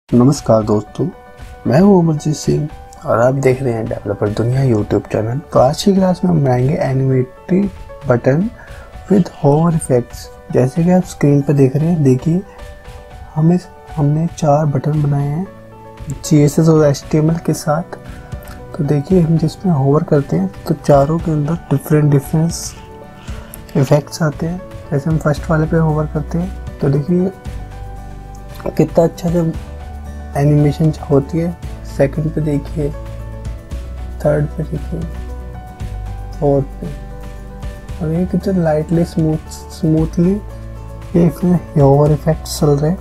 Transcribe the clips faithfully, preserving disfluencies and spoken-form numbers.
नमस्कार दोस्तों, मैं हूं अमरजीत सिंह और आप देख रहे हैं डेवलपर दुनिया यूट्यूब चैनल। तो आज की क्लास में हम बनाएंगे animated button with hover effects. जैसे कि आप स्क्रीन पर देख रहे हैं, देखिए हमें हमने चार बटन बनाए हैं सी एस एस और एच टी एम एल के साथ। तो देखिए हम जिसमें होवर करते हैं तो चारों के अंदर डिफरेंट डिफरेंस इफेक्ट्स आते हैं। जैसे हम फर्स्ट वाले पे होवर करते हैं तो देखिए कितना अच्छा से एनिमेशन होती है। सेकंड पे देखिए, थर्ड पे देखिए, फोर्थ पे, और ये कितना लाइटली स्मूथ स्मूथली ये इसमें होवर इफेक्ट्स चल रहे हैं।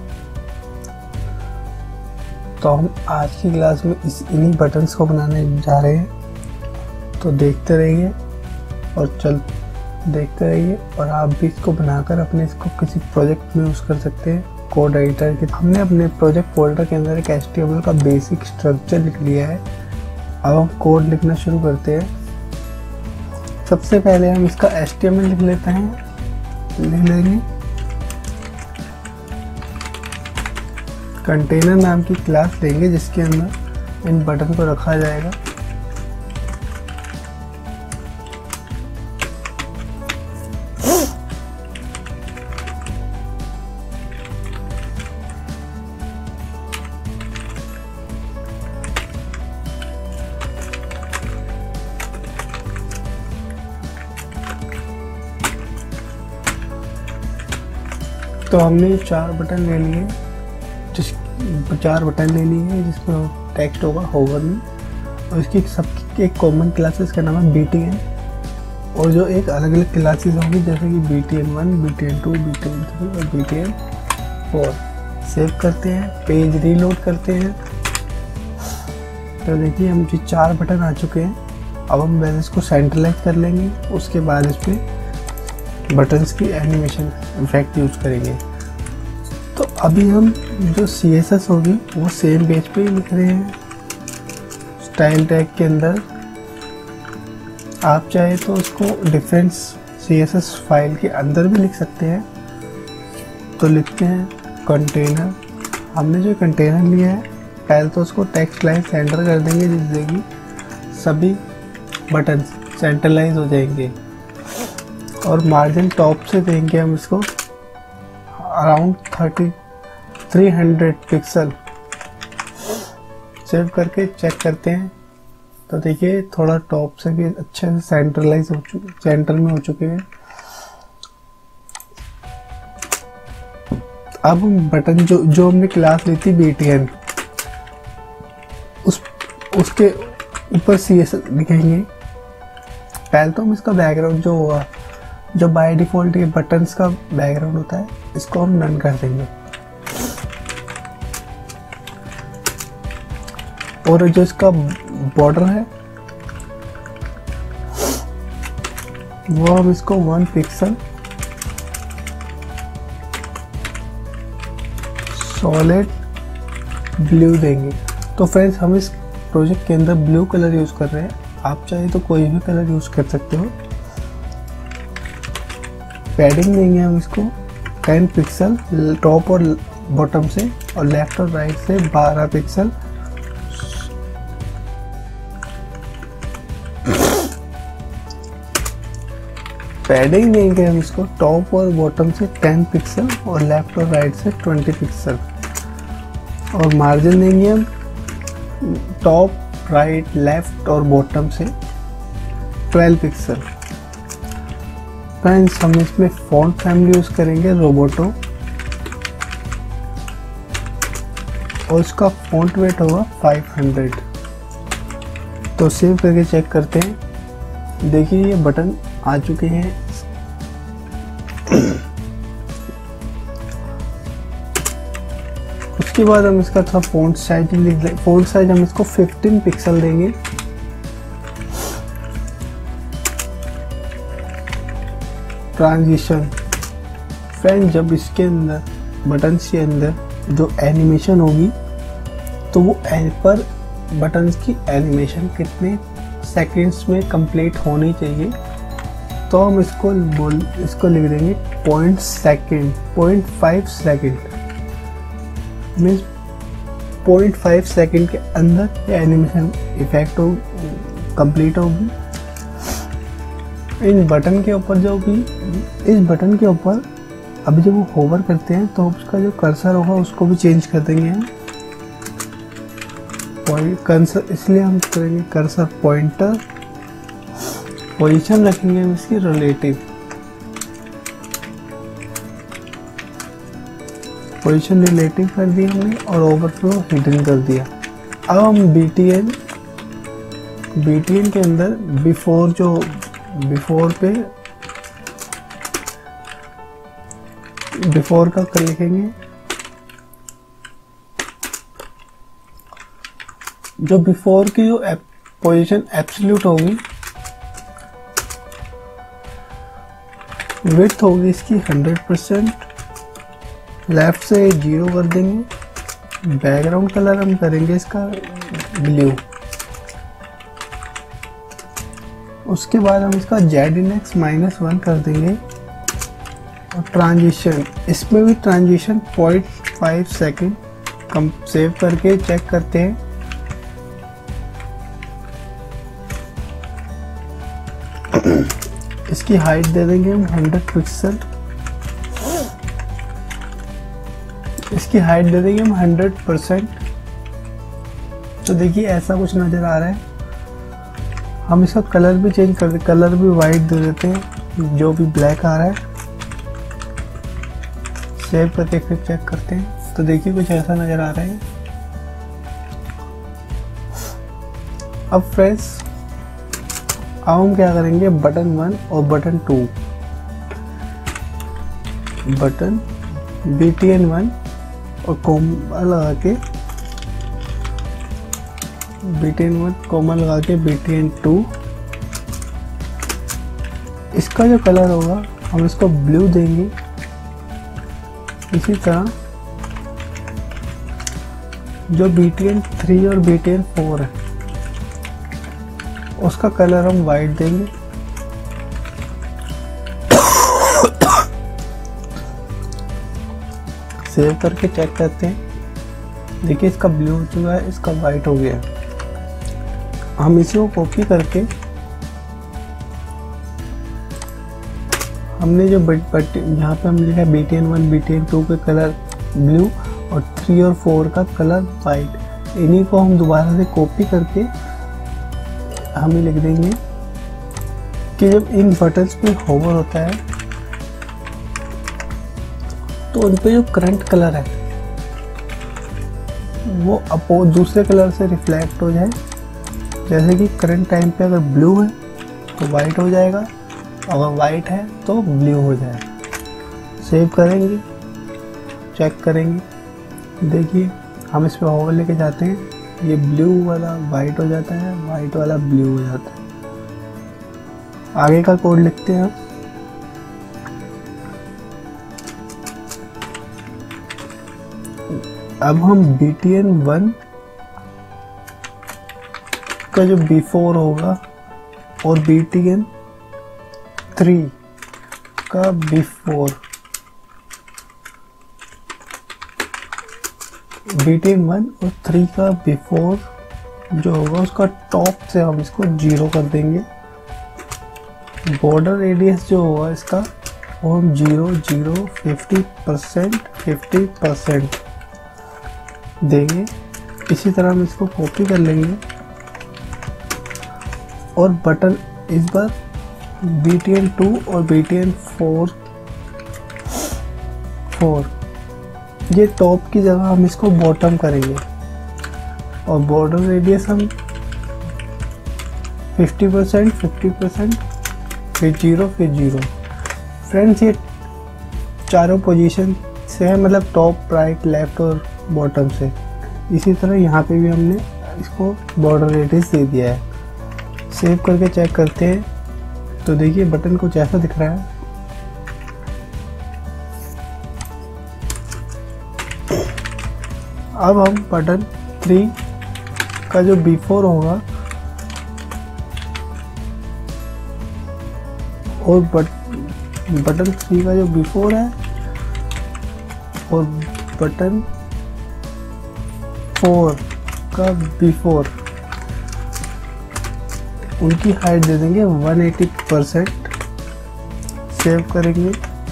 तो हम आज की क्लास में इस इन्हीं बटन्स को बनाने जा रहे हैं। तो देखते रहिए और चल देखते रहिए और आप भी इसको बनाकर अपने इसको किसी प्रोजेक्ट में यूज़ कर सकते हैं। कोड एडिटर के हमने अपने प्रोजेक्ट फोल्डर के अंदर एक एच टी एम एल का बेसिक स्ट्रक्चर लिख लिया है। अब हम कोड लिखना शुरू करते हैं। सबसे पहले हम इसका एच टी एम एल लिख लेते हैं लिख लेंगे। कंटेनर नाम की क्लास लेंगे जिसके अंदर इन बटन को रखा जाएगा। तो हमने चार बटन ले लिए जिस चार बटन ले लिए हैं जिसमें टेक्स्ट होगा होवर में, और इसकी सबकी एक कॉमन क्लासेस का नाम है बी टी एन, और जो एक अलग अलग क्लासेस होंगी जैसे कि B T N one, B T N two, B T N three और B T N four. Save करते हैं, पेज रीलोड करते हैं। तो देखिए हम जो चार बटन आ चुके हैं। अब हम पहले इसको सेंट्रलाइज कर लेंगे, उसके बाद इसमें बटन्स की एनिमेशन इफेक्ट यूज करेंगे। तो अभी हम जो सी एस एस होगी वो सेम पेज पे ही लिख रहे हैं स्टाइल टैग के अंदर। आप चाहे तो उसको different C S S file के अंदर भी लिख सकते हैं। तो लिखते हैं कंटेनर। हमने जो कंटेनर लिया है पहले तो उसको टेक्स्ट लाइन सेंटर कर देंगे जिससे कि सभी बटन सेंट्रलाइज हो जाएंगे, और मार्जिन टॉप से देंगे हम इसको around thirty three hundred pixel. Save करके चेक करते हैं तो देखिए थोड़ा टॉप से भी अच्छे से सेंट्रलाइज हो चुके सेंटर में हो चुके हैं। अब हम बटन जो जो हमने क्लास ली थी बी टी एन, उस उसके ऊपर सी एस लिखेंगे। पहले तो हम इसका बैकग्राउंड जो हुआ जो बाय डिफ़ॉल्ट ये बटन्स का बैकग्राउंड होता है इसको हम नन कर देंगे, और जो इसका बॉर्डर है वो हम इसको वन पिक्सल सॉलिड ब्लू देंगे। तो फ्रेंड्स हम इस प्रोजेक्ट के अंदर ब्लू कलर यूज कर रहे हैं, आप चाहे तो कोई भी कलर यूज कर सकते हो। पैडिंग देंगे हम इसको टेन पिक्सल टॉप और बॉटम से, और लेफ्ट और राइट से बारह पिक्सल। पैडिंग देंगे हम इसको टॉप और बॉटम से टेन पिक्सल और लेफ्ट और राइट से ट्वेंटी पिक्सल, और मार्जिन देंगे हम टॉप, राइट, लेफ्ट और बॉटम से ट्वेल्व पिक्सल। फ्रेंड्स हम इसमें फॉन्ट फैमिली यूज करेंगे रोबोटो, और उसका फॉन्ट वेट होगा फाइव हंड्रेड। तो सेव करके चेक करते हैं। देखिए ये बटन आ चुके हैं। उसके बाद हम इसका थोड़ा फॉन्ट साइज लिख दें। फॉन्ट साइज हम इसको फिफ्टीन पिक्सल देंगे। ट्रांजिशन फ्रेंड, जब इसके अंदर बटन्स के अंदर जो एनिमेशन होगी तो वो पर बटन्स की एनिमेशन कितने सेकंड्स में कंप्लीट होनी चाहिए, तो हम इसको बोल इसको लिख देंगे point second point five second means point five second के अंदर ये एनिमेशन इफेक्ट हो कंप्लीट होगी। इन बटन के ऊपर जो भी इस बटन के ऊपर अभी जब वो होवर करते हैं तो उसका जो कर्सर होगा उसको भी चेंज कर देंगे हम कर्सर, इसलिए हम करेंगे कर्सर पॉइंटर। पोजीशन रखेंगे हम इसकी रिलेटिव, पोजीशन रिलेटिव कर दिया हमने और ओवरफ्लो हिडन कर दिया। अब हम बीटीएन बीटीएन के अंदर बिफोर जो बिफोर पे बिफोर का कर लिखेंगे। जो बिफोर की जो पोजीशन एब्सोल्यूट होगी, विड्थ होगी इसकी हंड्रेड परसेंट, लेफ्ट से जीरो कर देंगे। बैकग्राउंड कलर हम करेंगे इसका ब्लू। उसके बाद हम इसका जेड इंडेक्स माइनस वन कर देंगे। और ट्रांजिशन, इसमें भी ट्रांजिशन पॉइंट फाइव सेकेंड कम सेव करके चेक करते हैं। इसकी हाइट दे देंगे हम हंड्रेड पिक्सल, इसकी हाइट दे देंगे हम हंड्रेड परसेंट। तो देखिए ऐसा कुछ नज़र आ रहा है। हम इसका कलर भी चेंज कर दे, कलर भी वाइट दे देते हैं, जो भी ब्लैक आ रहा है। सेव करके फिर चेक करते हैं तो देखिए कुछ ऐसा नज़र आ रहा है। अब फ्रेंड्स अब हम क्या करेंगे, बटन वन और button two, button B T N one और कोमा लगा के B T N one comma लगा के बी टी एन टू, इसका जो कलर होगा हम इसको ब्लू देंगे। इसी तरह जो बी टी एन थ्री और बी टी एन फोर है उसका कलर हम वाइट देंगे। सेव करके चेक करते हैं, देखिए इसका ब्लू हो चुका है, इसका वाइट हो गया। हम इसी को कॉपी करके हमने जो बट बट यहाँ पे हम लिखा है B T N one B T N two के कलर ब्लू और थ्री और फोर का कलर वाइट, इन्हीं को हम दोबारा से कॉपी करके हम ही लिख देंगे कि जब इन बटन्स पे होवर होता है तो उन पे जो करंट कलर है वो अपो दूसरे कलर से रिफ्लेक्ट हो जाए। जैसे कि करंट टाइम पे अगर ब्लू है तो वाइट हो जाएगा, अगर वाइट है तो ब्लू हो जाएगा। सेव करेंगे, चेक करेंगे, देखिए हम इस पे होवर लेके जाते हैं, ये ब्लू वाला वाइट हो जाता है, वाइट वाला ब्लू हो जाता है। आगे का कोड लिखते हैं। अब हम बी टी एन वन का जो बिफोर होगा और बी टी एन थ्री का before, B T N one और थ्री का बिफोर जो होगा उसका टॉप से हम इसको जीरो कर देंगे। बॉर्डर रेडियस जो होगा इसका वो हम zero zero fifty percent fifty percent देंगे। इसी तरह हम इसको कॉपी कर लेंगे और बटन इस बार बी टी एन टू और B T N four four ये टॉप की जगह हम इसको बॉटम करेंगे और बॉर्डर रेडियस हम फिफ्टी परसेंट फिफ्टी परसेंट फिर जीरो फिर जीरो। फ्रेंड्स ये चारों पोजीशन से है, मतलब टॉप राइट लेफ्ट और बॉटम से। इसी तरह यहाँ पे भी हमने इसको बॉर्डर रेडियस दे दिया है। सेव करके चेक करते हैं तो देखिए बटन कुछ ऐसा दिख रहा है। अब हम बटन थ्री का जो बिफोर होगा और बट, बटन थ्री का जो बिफोर है और बटन फोर का बिफोर, उनकी हाइट दे देंगे वन एटी परसेंट। सेव करेंगे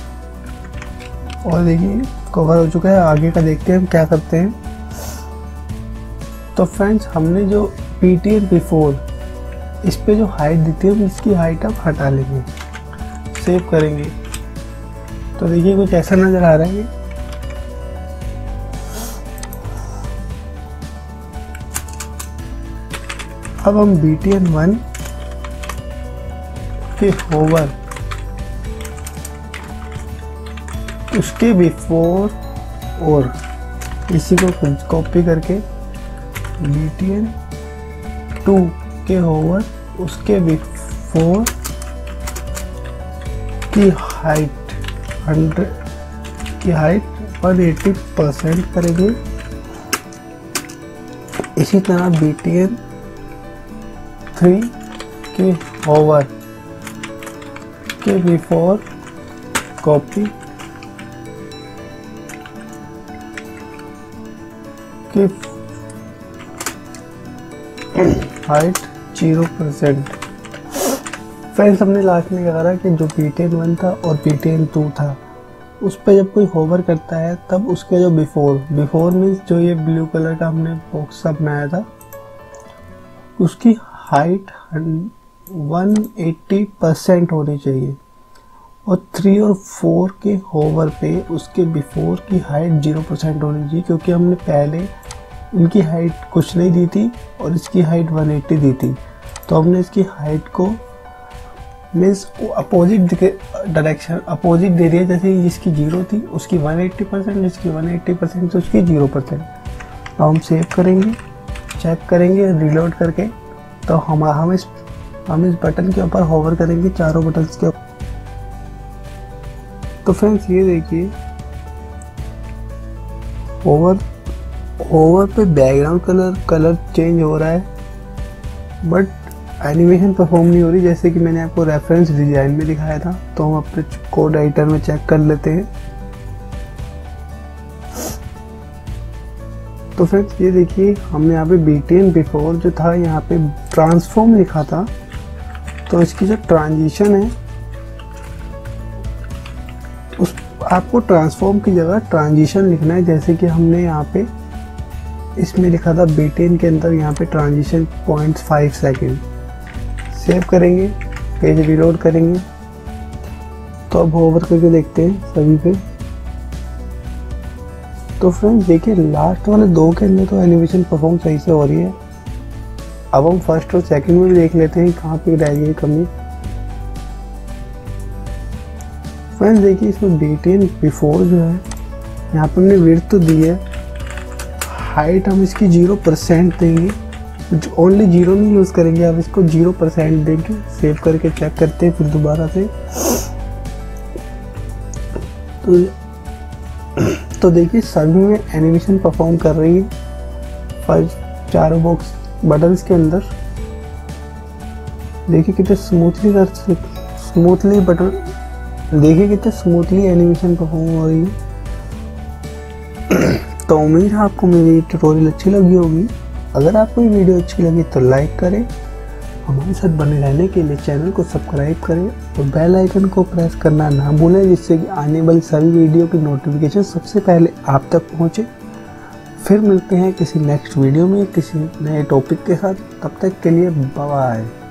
और देखिए कवर हो चुका है। आगे का देखते हैं हम क्या करते हैं। तो फ्रेंड्स, हमने जो पी टी एन बिफोर इस पे जो हाइट दी थी, हम इसकी हाइट अब हटा लेंगे। सेव करेंगे तो देखिए कुछ ऐसा नज़र आ रहा है। अब हम बी टी एन वन के होवर उसके बिफोर और इसी को कॉपी करके बी टी एन टू के होवर उसके बिफोर की हाइट हंड्रेड की हाइट वन एटी परसेंट करेंगे। इसी तरह बी टी एन थ्री के होवर के बिफोर कॉपी की हाइट जीरो परसेंट। फ्रेंड्स, हमने लास्ट में क्या करा कि जो पी टी एन वन था और पी टी एन टू था, उस पर जब कोई होवर करता है तब उसके जो बिफोर बिफोर मीन्स जो ये ब्लू कलर का हमने बॉक्स सा बनाया था, उसकी हाइट वन एटी परसेंट होनी चाहिए। और थ्री और फोर के होवर पे उसके बिफोर की हाइट जीरो परसेंट होनी चाहिए, क्योंकि हमने पहले इनकी हाइट कुछ नहीं दी थी और इसकी हाइट वन एटी दी थी। तो हमने इसकी हाइट को मीन्स अपोजिट डायरेक्शन अपोजिट दे दिया। जैसे जिसकी जीरो थी उसकी वन एटी परसेंट, जिसकी वन एटी परसेंट तो उसकी जीरो परसेंट। तो हम सेव करेंगे, चेक करेंगे रिलोड करके, तो हम हम इस हम इस बटन के ऊपर होवर करेंगे, चारों बटन्स के ऊपर। तो फ्रेंड्स, ये देखिए ओवर ओवर पे बैकग्राउंड कलर कलर चेंज हो रहा है, बट एनिमेशन परफॉर्म नहीं हो रही, जैसे कि मैंने आपको रेफरेंस डिजाइन में दिखाया था। तो हम अपने कोड एडिटर में चेक कर लेते हैं। तो फ्रेंड्स, ये देखिए हमने यहाँ पे बी टी एन बिफोर जो था यहाँ पे ट्रांसफॉर्म लिखा था, तो इसकी जो ट्रांजिशन है उस आपको ट्रांसफॉर्म की जगह ट्रांजिशन लिखना है। जैसे कि हमने यहाँ पे इसमें लिखा था बी टी एन के अंदर यहाँ पे transition point five second. Save करेंगे, पेज रिलोड करेंगे, तो अब होवर करके देखते हैं सभी पे। तो फ्रेंड्स देखिए लास्ट वाले दो के अंदर तो एनिमेशन परफॉर्म सही से हो रही है। अब हम फर्स्ट और सेकंड में भी देख लेते हैं कहाँ पे रह गई कमी। फ्रेंड्स देखिए इसमें बी टी एन बिफोर जो है यहाँ पे हमने विड्थ तो दी है, हाइट हम इसकी जीरो परसेंट देंगे, ओनली जीरो नहीं यूज़ करेंगे, अब इसको जीरो परसेंट देंगे। सेव करके चेक करते हैं फिर दोबारा से। तो तो देखिए सभी में एनिमेशन परफॉर्म कर रही है फर्स्ट चारों बॉक्स बटन्स के अंदर। देखिए कितने स्मूथली कर स्मूथली बटन देखिए कितने स्मूथली एनिमेशन परफॉर्म हो रही है। तो उम्मीद है आपको मेरी ट्यूटोरियल अच्छी लगी होगी। अगर आपको ये वीडियो अच्छी लगी तो लाइक करें, हमारे साथ बने रहने के लिए चैनल को सब्सक्राइब करें और बेल आइकन को प्रेस करना ना भूलें, जिससे कि आने वाली सभी वीडियो की नोटिफिकेशन सबसे पहले आप तक पहुंचे। फिर मिलते हैं किसी नेक्स्ट वीडियो में किसी नए टॉपिक के साथ, तब तक के लिए बाय बाय।